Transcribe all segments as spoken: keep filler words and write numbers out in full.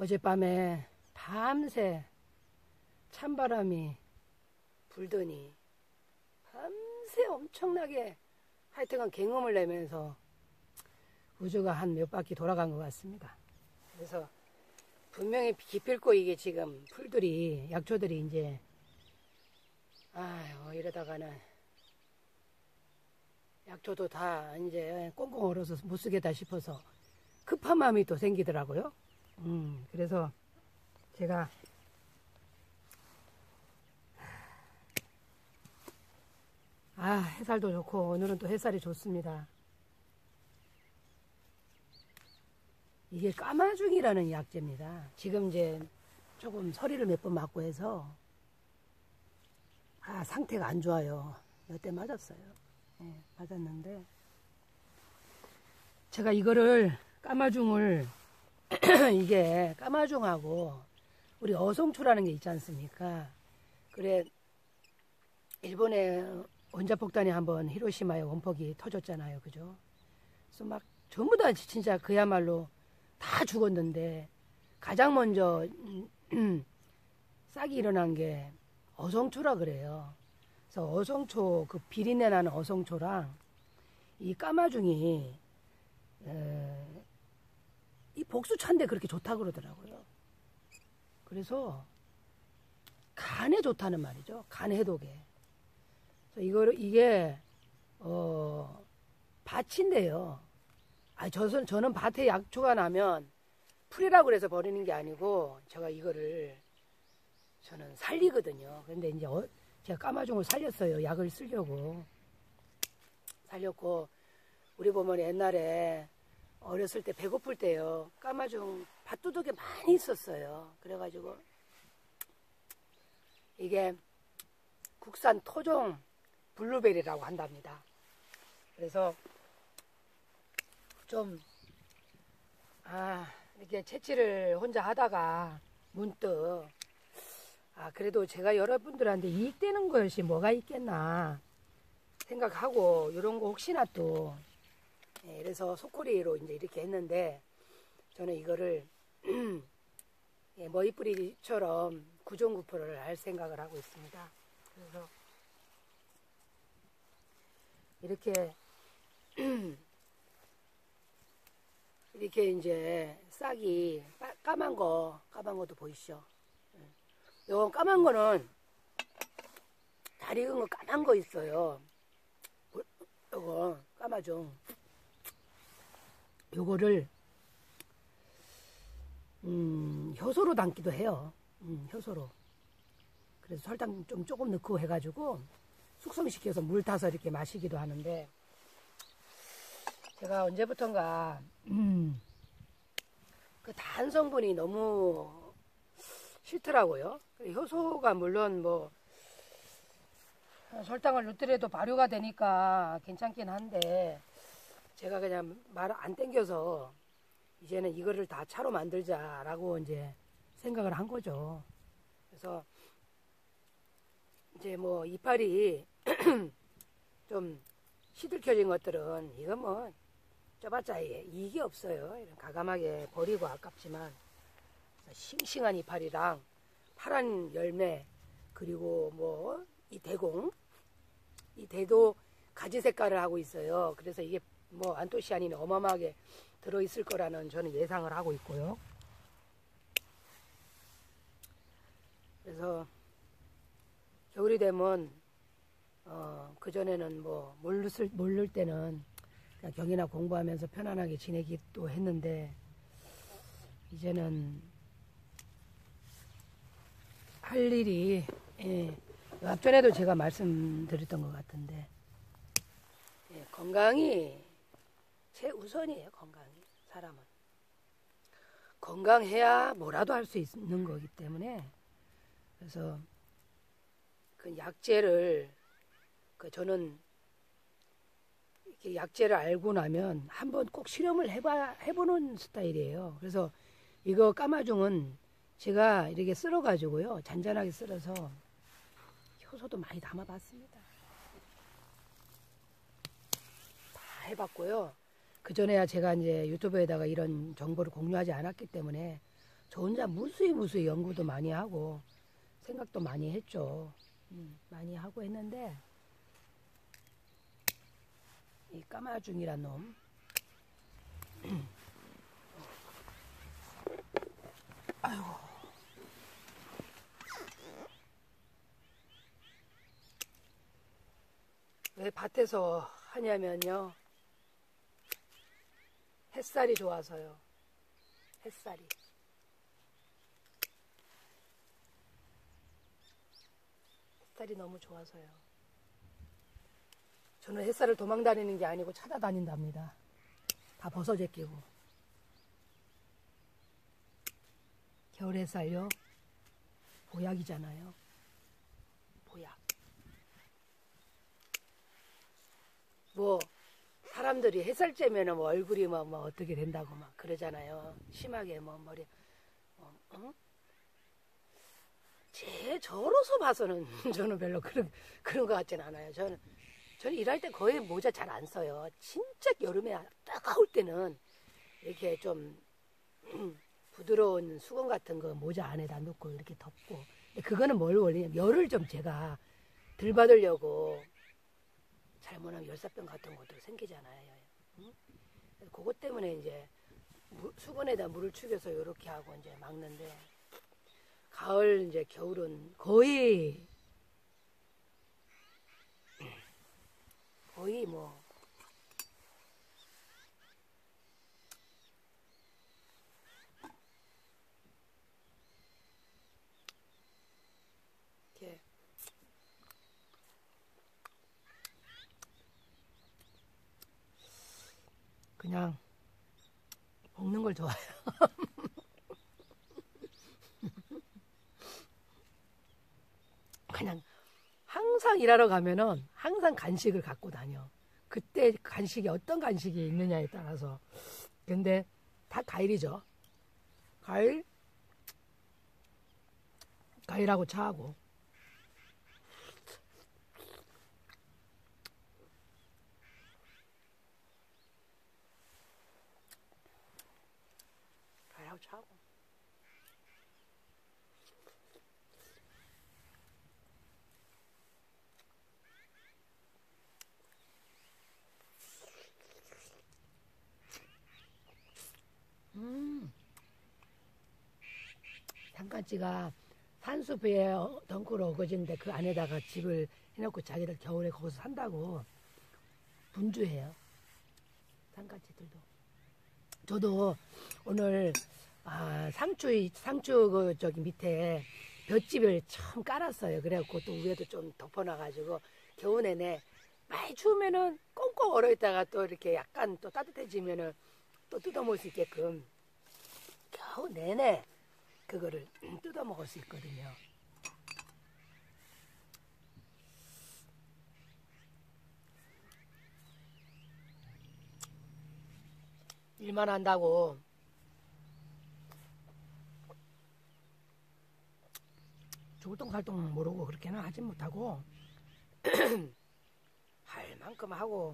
어젯밤에 밤새 찬바람이 불더니 밤새 엄청나게 하여튼간 갱음을 내면서 우주가 한 몇 바퀴 돌아간 것 같습니다. 그래서 분명히 기필코 이게 지금 풀들이, 약초들이 이제 아유 이러다가는 약초도 다 이제 꽁꽁 얼어서 못 쓰겠다 싶어서 급한 마음이 또 생기더라고요. 음, 그래서 제가 아 햇살도 좋고 오늘은 또 햇살이 좋습니다. 이게 까마중이라는 약재입니다. 지금 이제 조금 서리를 몇 번 맞고 해서 아 상태가 안 좋아요. 몇 대 맞았어요. 네, 맞았는데 제가 이거를 까마중을 이게 까마중하고 우리 어송초라는 게 있지 않습니까? 그래 일본의 원자폭탄이 한번 히로시마에 원폭이 터졌잖아요. 그죠? 그래서 막 전부 다 진짜 그야말로 다 죽었는데 가장 먼저 싹이 일어난 게 어성초라 그래요. 그래서 어성초 그 비린내 나는 어성초랑 이 까마중이 에, 이 복수차인데 그렇게 좋다 그러더라고요. 그래서 간에 좋다는 말이죠. 간 해독에. 그래서 이거를 이게 어 밭인데요. 아, 저는, 저는 밭에 약초가 나면 풀이라고 그래서 버리는 게 아니고 제가 이거를 저는 살리거든요. 근데 이제 어, 제가 까마중을 살렸어요. 약을 쓰려고. 살렸고 우리 보면 옛날에 어렸을 때 배고플 때요. 까마중 밭두둑에 많이 있었어요. 그래가지고 이게 국산 토종 블루베리라고 한답니다. 그래서 좀, 아, 이렇게 채취를 혼자 하다가 문득, 아, 그래도 제가 여러분들한테 이익되는 것이 뭐가 있겠나 생각하고, 이런 거 혹시나 또, 예, 그래서 소코리로 이제 이렇게 했는데, 저는 이거를, 예, 머리뿌리처럼 구종구포를 할 생각을 하고 있습니다. 그래서, 이렇게, 이렇게 이제 싹이 까만 거, 까만 것도 보이시죠? 요 까만 거는 잘 익은 거 까만 거 있어요. 요거 까마중. 요거를 음, 효소로 담기도 해요. 음, 효소로. 그래서 설탕 좀 조금 넣고 해가지고 숙성시켜서 물 타서 이렇게 마시기도 하는데. 제가 언제부턴가 음, 그 단 성분이 너무 싫더라고요. 효소가 물론 뭐 설탕을 넣더라도 발효가 되니까 괜찮긴 한데 제가 그냥 말 안 땡겨서 이제는 이거를 다 차로 만들자라고 이제 생각을 한 거죠. 그래서 이제 뭐 이파리 좀 시들켜진 것들은 이거 뭐 쪄봤자 이익이 없어요. 이런 가감하게 버리고 아깝지만 싱싱한 이파리랑 파란 열매 그리고 뭐 이 대공 이 대도 가지 색깔을 하고 있어요. 그래서 이게 뭐 안토시아닌이 어마어마하게 들어있을 거라는 저는 예상을 하고 있고요. 그래서 겨울이 되면 어, 그전에는 뭐 모를, 모를 때는 그냥 경이나 공부하면서 편안하게 지내기도 했는데 이제는 할 일이 예, 앞전에도 제가 말씀드렸던 것 같은데 예, 건강이 최우선이에요. 건강이 사람은 건강해야 뭐라도 할 수 있는 거기 때문에 그래서 그 약재를 그 저는 이렇게 약재를 알고 나면 한번 꼭 실험을 해봐, 해보는 스타일이에요. 그래서 이거 까마중은 제가 이렇게 썰어가지고요. 잔잔하게 썰어서 효소도 많이 담아봤습니다. 다 해봤고요. 그전에야 제가 이제 유튜브에다가 이런 정보를 공유하지 않았기 때문에 저 혼자 무수히 무수히 연구도 많이 하고 생각도 많이 했죠. 음, 많이 하고 했는데 이 까마중이란 놈 아이고 왜 밭에서 하냐면요 햇살이 좋아서요. 햇살이 햇살이 너무 좋아서요. 저는 햇살을 도망다니는 게 아니고 찾아다닌답니다. 다 벗어 제끼고. 겨울 햇살요? 보약이잖아요. 보약. 뭐 사람들이 햇살 쬐면은 뭐 얼굴이 뭐, 뭐 어떻게 된다고 막 그러잖아요. 심하게 뭐 머리 어, 어? 제 저로서 봐서는 저는 별로 그런 그런 것 같진 않아요. 저는 저는 일할 때 거의 모자 잘 안 써요. 진짜 여름에 따가울 때는 이렇게 좀 부드러운 수건 같은 거 모자 안에다 넣고 이렇게 덮고. 근데 그거는 뭘 원리냐면 열을 좀 제가 덜 받으려고 잘못하면 열사병 같은 것도 생기잖아요. 응? 그것 때문에 이제 수건에다 물을 축여서 이렇게 하고 이제 막는데 가을 이제 겨울은 거의 거의 뭐 이렇게 그냥 먹는 걸 좋아해요. 그냥 항상 일하러 가면은 항상 간식을 갖고 다녀. 그때 간식이 어떤 간식이 있느냐에 따라서. 근데 다 과일이죠. 과일, 과일하고 차하고. 과일하고 차하고. 음, 잠깐지가 산수부에 덩굴 어거지인데 그 안에다가 집을 해놓고 자기들 겨울에 거기서 산다고 분주해요. 산까지들도. 저도 오늘 아, 상추 상추 그 저기 밑에 볏집을 처음 깔았어요. 그래갖고 또 위에도 좀 덮어놔가지고 겨우 내내 많이 추우면은 꽁꽁 얼어있다가 또 이렇게 약간 또 따뜻해지면은 또 뜯어먹을 수 있게끔 겨우 내내 그거를 뜯어먹을 수 있거든요. 일만 한다고 죽을똥살똥 모르고 그렇게는 하진 못하고 할 만큼 하고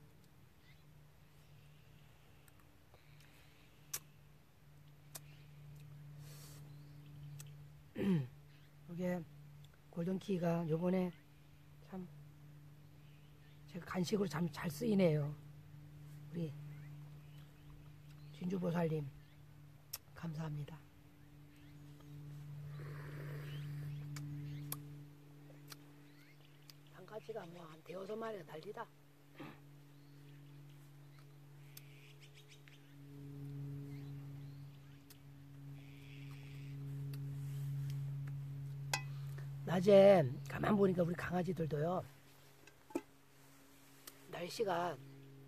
이게 골든키가 요번에 참 제가 간식으로 참 잘 쓰이네요. 우리 진주보살님 감사합니다. 한 가지가 뭐 한 대여섯 마리가 달리다. 낮에 가만 보니까 우리 강아지들도요. 날씨가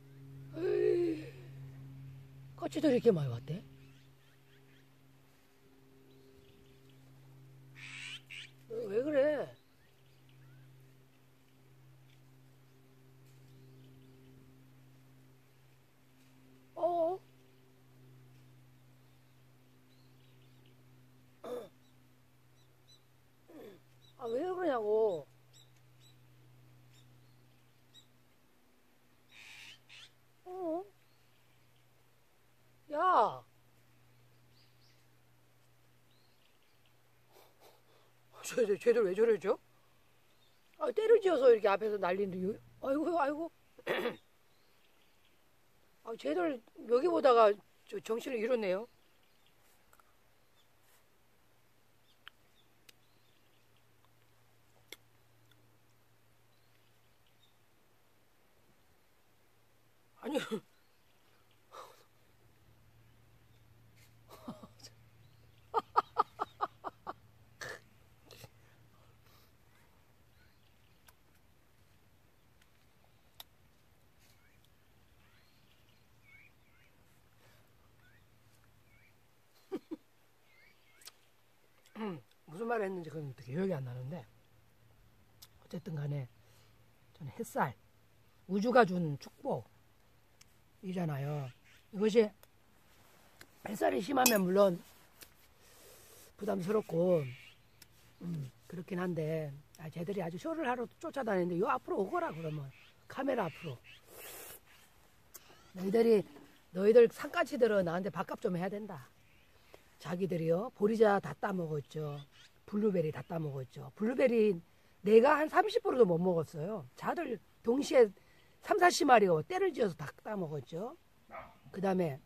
까치들이 이렇게 많이 왔대? 왜 그래? 어? 아, 왜 그러냐고. 어? 야, 쟤, 쟤들 왜 저러죠? 아, 때를 지어서 이렇게 앞에서 난리는데, 아이고, 아이고. 아, 쟤들 여기 보다가 저 정신을 잃었네요. 아니, 무슨 말을 했는지 그건 기억이 안 나는데, 어쨌든 간에 저는 햇살, 우주가 준 축복이잖아요. 이것이 햇살이 심하면 물론 부담스럽고 음, 그렇긴 한데, 아, 쟤들이 아주 쇼를 하러 쫓아다니는데 요 앞으로 오거라 그러면 카메라 앞으로. 너희들이 너희들 산까치들은 나한테 밥값 좀 해야 된다. 자기들이요 보리자 다 따먹었죠. 블루베리 다 따먹었죠. 블루베리 내가 한 삼십 퍼센트도 못 먹었어요. 자들 동시에 삼, 사십 마리가 때를 지어서 다 따먹었죠. 그 다음에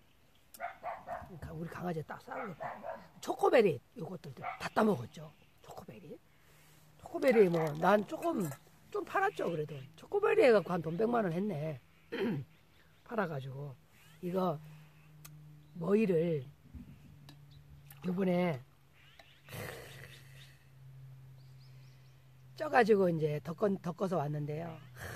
우리 강아지 딱 싸우겠다. 초코베리 요것들 다 따먹었죠. 초코베리. 초코베리 뭐 난 조금 좀 팔았죠. 그래도 초코베리 해갖고 한 돈 백만 원 했네. 팔아가지고 이거 머위를 요번에 쪄가지고 이제 덮어, 덮어서 왔는데요.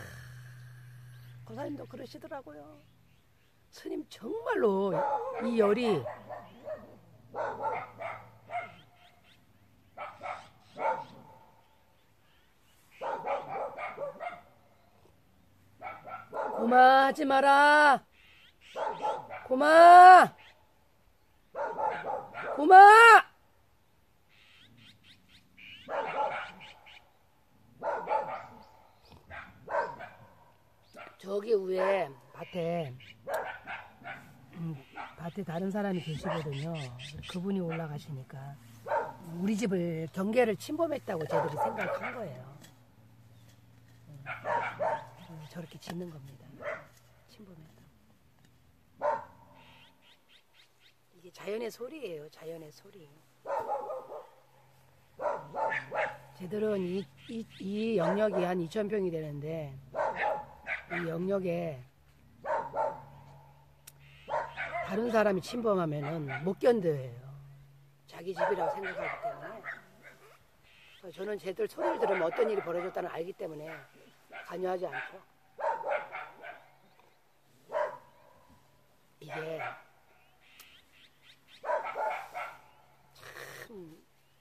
고사님도 그러시더라고요. 스님 정말로 이 열이 고마 하지 마라. 고마 고마 저기 위에 밭에 음, 밭에 다른 사람이 계시거든요. 그분이 올라가시니까 우리 집을 경계를 침범했다고 쟤들이 생각한 거예요. 음, 저렇게 짓는 겁니다. 침범했다. 이게 자연의 소리예요. 자연의 소리. 쟤들은 이, 이, 이 영역이 한 이천 평이 되는데 이 영역에 다른 사람이 침범하면은 못 견뎌요. 자기 집이라고 생각하기 때문에. 저는 쟤들 소리를 들으면 어떤 일이 벌어졌다는 알기 때문에 관여하지 않죠. 이게 참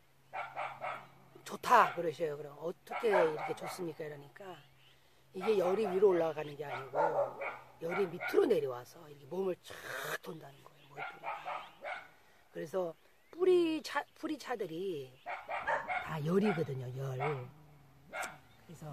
좋다 그러셔요. 그럼 어떻게 이렇게 좋습니까? 이러니까 이게 열이 위로 올라가는 게 아니고 열이 밑으로 내려와서 이렇게 몸을 쫙 돈다는 거예요. 머리뿌리가. 그래서 뿌리 차 뿌리 차들이 다 열이거든요. 열. 그래서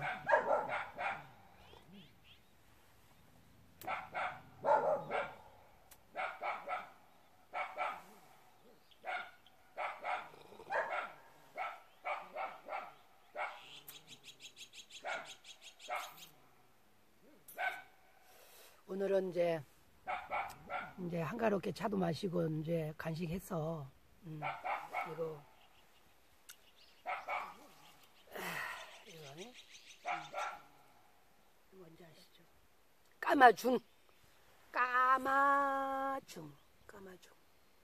오늘은 이제 이제 한가롭게 차도 마시고 이제 간식해서 음, 이거 이거네. 음, 뭔지 아시죠? 까마중, 까마중, 까마중.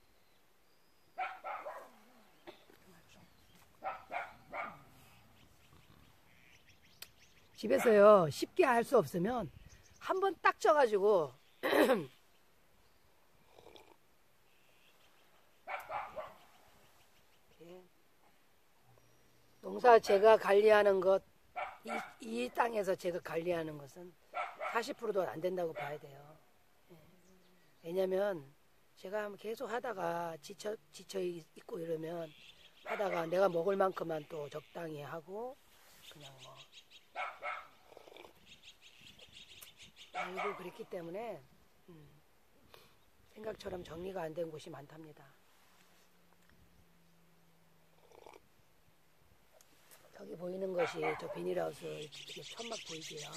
집에서요 쉽게 할 수 없으면 한 번 딱 쪄가지고 농사 제가 관리하는 것, 이, 이 땅에서 제가 관리하는 것은 사십 퍼센트도 안 된다고 봐야 돼요. 왜냐면 제가 계속 하다가 지쳐, 지쳐 있고 이러면 하다가 내가 먹을 만큼만 또 적당히 하고 그냥 뭐 알고 그랬기 때문에 음, 생각처럼 정리가 안 된 곳이 많답니다. 저기 보이는 것이 저 비닐하우스 이게 천막 보이지요.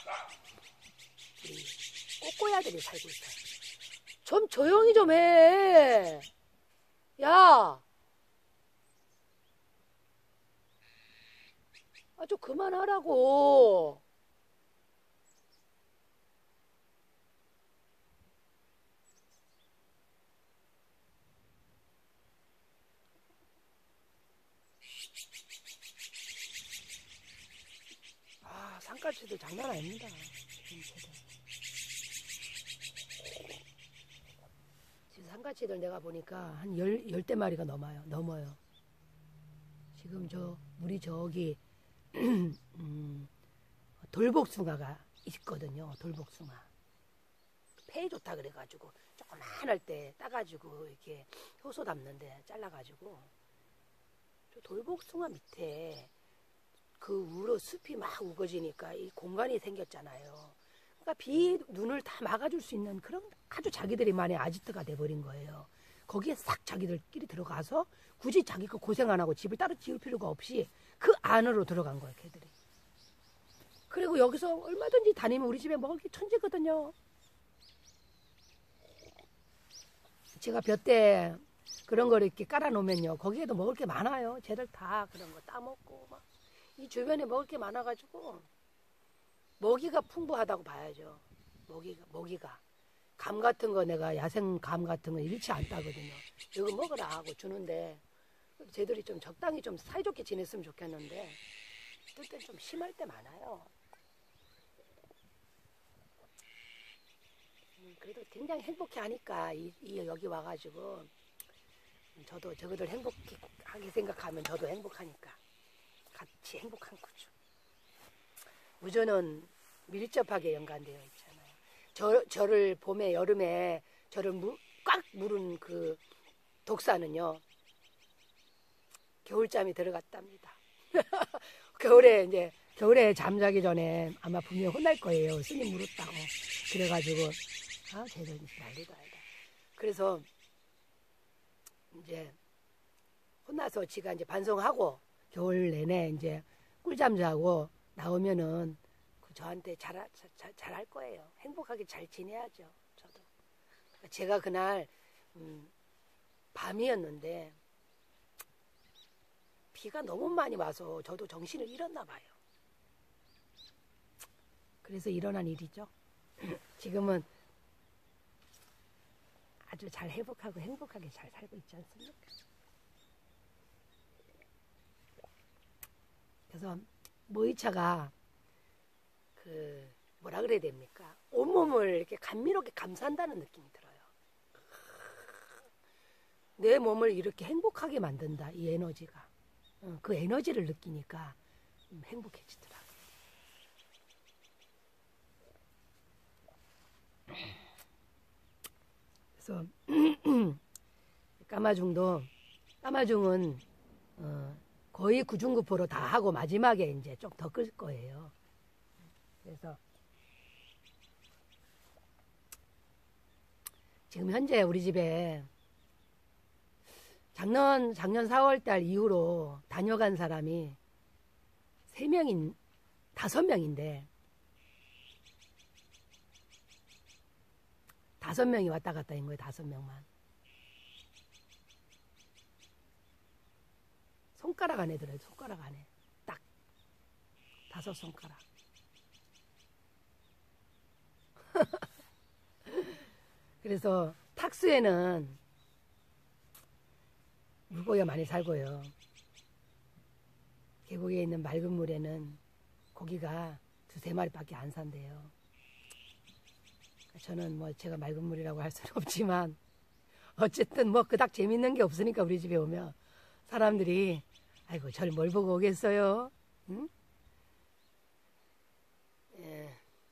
우리 꼬꼬야들이 살고 있어요. 좀 조용히 좀 해. 야, 아, 좀 그만하라고. 아, 산까지도 장난 아닙니다. 지금 산까지들 내가 보니까 한 열, 열대 마리가 넘어요. 넘어요. 지금 저, 우리 저기, 음, 돌복숭아가 있거든요. 돌복숭아. 폐에 좋다 그래가지고, 조그만할 때 따가지고, 이렇게 효소 담는데 잘라가지고, 저 돌복숭아 밑에 그 우로 숲이 막 우거지니까 이 공간이 생겼잖아요. 그러니까 비, 눈을 다 막아줄 수 있는 그런 아주 자기들이만의 아지트가 돼버린 거예요. 거기에 싹 자기들끼리 들어가서 굳이 자기 그 고생 안 하고 집을 따로 지을 필요가 없이 그 안으로 들어간 거예요, 걔들이. 그리고 여기서 얼마든지 다니면 우리 집에 먹을 게 천지거든요. 제가 볕대 그런 걸 이렇게 깔아놓으면요, 거기에도 먹을 게 많아요. 쟤들 다 그런 거 따먹고 막. 이 주변에 먹을 게 많아가지고 먹이가 풍부하다고 봐야죠. 먹이가 먹이가 감 같은 거 내가 야생 감 같은 거 일치 안 따거든요. 이거 먹으라 하고 주는데 쟤들이 좀 적당히 좀 사이좋게 지냈으면 좋겠는데 그때 좀 심할 때 많아요. 음, 그래도 굉장히 행복해 하니까 이, 이 여기 와가지고 저도 저거들 행복하게 생각하면 저도 행복하니까 같이 행복한 거죠. 우주는 밀접하게 연관되어 있잖아요. 저, 저를 봄에 여름에 저를 무, 꽉 물은 그 독사는요, 겨울잠이 들어갔답니다. 겨울에 이제 겨울에 잠자기 전에 아마 분명히 혼날 거예요. 스님 물었다고. 그래가지고 아 쟤들 난리다 아니다. 그래서 이제 혼나서 지가 이제 반성하고 겨울 내내 이제 꿀잠 자고 나오면은 그 저한테 잘, 잘, 잘할 거예요. 행복하게 잘 지내야죠. 저도. 제가 그날 음, 밤이었는데 비가 너무 많이 와서 저도 정신을 잃었나 봐요. 그래서 일어난 일이죠. 지금은 아주 잘 회복하고 행복하게 잘 살고 있지 않습니까? 그래서 모이차가 그 뭐라 그래야 됩니까? 온몸을 이렇게 감미롭게 감싼다는 느낌이 들어요. 내 몸을 이렇게 행복하게 만든다, 이 에너지가. 그 에너지를 느끼니까 행복해지더라고요. 그래서 까마중도 까마중은 어, 거의 구중구포로 다 하고 마지막에 이제 좀 더 끌 거예요. 그래서 지금 현재 우리 집에 작년 작년 사월 달 이후로 다녀간 사람이 세 명인 다섯 명인데 다섯 명이 왔다 갔다 한 거예요. 다섯 명만. 손가락 안에 들어요. 손가락 안에 딱 다섯 손가락. 그래서 탁수에는 물고기가 많이 살고요. 계곡에 있는 맑은 물에는 고기가 두세 마리밖에 안 산대요. 저는 뭐 제가 맑은 물이라고 할 수는 없지만 어쨌든 뭐 그닥 재밌는 게 없으니까 우리 집에 오면 사람들이 아이고 절 뭘 보고 오겠어요? 응? 예.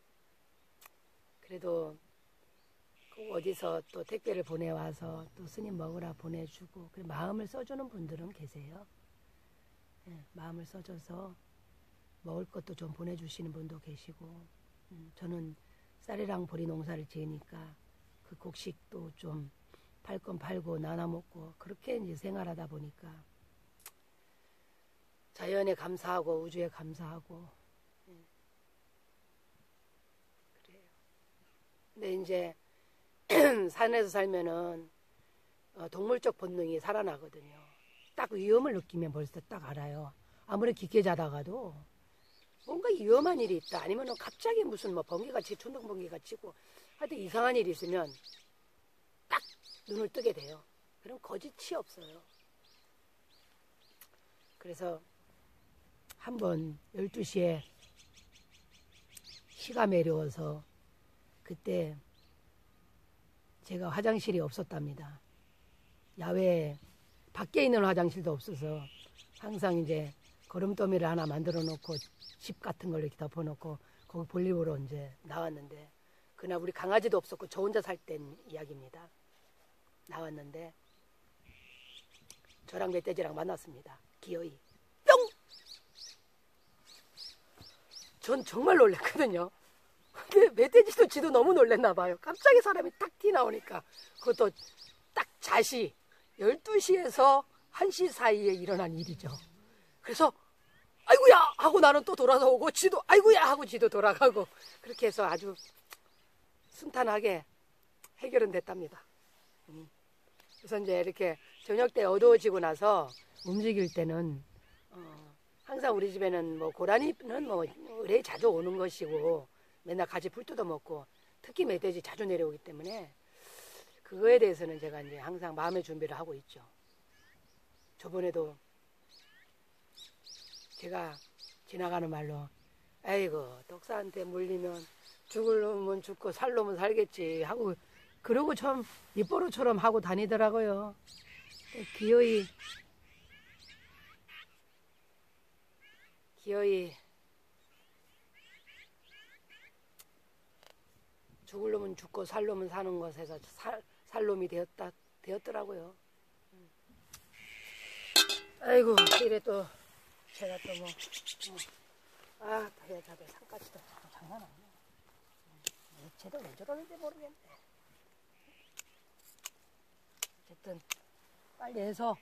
그래도 꼭 어디서 또 택배를 보내와서 또 스님 먹으라 보내주고 그리고 마음을 써주는 분들은 계세요. 예, 마음을 써줘서 먹을 것도 좀 보내주시는 분도 계시고 음, 저는 쌀이랑 보리 농사를 지으니까 그 곡식도 좀 팔 건 팔고 나눠 먹고 그렇게 이제 생활하다 보니까 자연에 감사하고 우주에 감사하고. 그래요. 근데 이제 산에서 살면은 어, 동물적 본능이 살아나거든요. 딱 위험을 느끼면 벌써 딱 알아요. 아무리 깊게 자다가도 뭔가 위험한 일이 있다. 아니면 갑자기 무슨 뭐 번개가 치, 천둥 번개가 치고 하여튼 이상한 일이 있으면 딱 눈을 뜨게 돼요. 그럼 거짓이 없어요. 그래서 한번 열두 시에 시가 매려워서 그때 제가 화장실이 없었답니다. 야외에 밖에 있는 화장실도 없어서 항상 이제 거름더미를 하나 만들어 놓고 집 같은 걸 이렇게 덮어 놓고 거기 볼일보러 이제 나왔는데 그날 우리 강아지도 없었고 저 혼자 살 땐 이야기입니다. 나왔는데 저랑 멧돼지랑 만났습니다. 기어이 뿅! 전 정말 놀랐거든요. 근데 멧돼지도 지도 너무 놀랬나 봐요. 갑자기 사람이 딱 튀어나오니까 그것도 딱 자시 열두 시에서 한 시 사이에 일어난 일이죠. 그래서 아이고야 하고 나는 또 돌아서 오고 지도 아이고야 하고 지도 돌아가고 그렇게 해서 아주 순탄하게 해결은 됐답니다. 음. 그래서 이제 이렇게 저녁 때 어두워지고 나서 움직일 때는 어, 항상 우리 집에는 뭐 고라니는 뭐 의뢰 자주 오는 것이고 맨날 같이 풀 뜯어 먹고 특히 멧돼지 자주 내려오기 때문에 그거에 대해서는 제가 이제 항상 마음의 준비를 하고 있죠. 저번에도 제가 지나가는 말로 아이고 독사한테 물리면 죽을 놈은 죽고 살 놈은 살겠지 하고 그러고 참 입버릇처럼 하고 다니더라고요. 기어이 기어이 죽을 놈은 죽고 살 놈은 사는 것에서 살, 살 놈이 되었다 되었더라고요. 아이고 이래 또 제가 또 뭐 아 여자들 산까지도 장난 아니야. 쟤도 왜 저러는지 모르겠네. 어쨌든 빨리 해서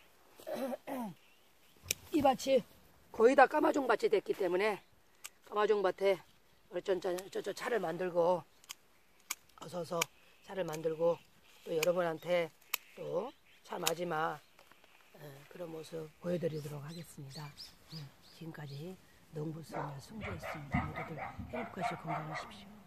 이 밭이 거의 다 까마종 밭이 됐기 때문에 까마종 밭에 저저 차를 만들고 어서 어서 차를 만들고 또 여러분한테 또 차 마지막 그런 모습 보여드리도록 하겠습니다. 지금까지 농부소녀 승주였습니다. 모두들 행복하시고 건강하십시오.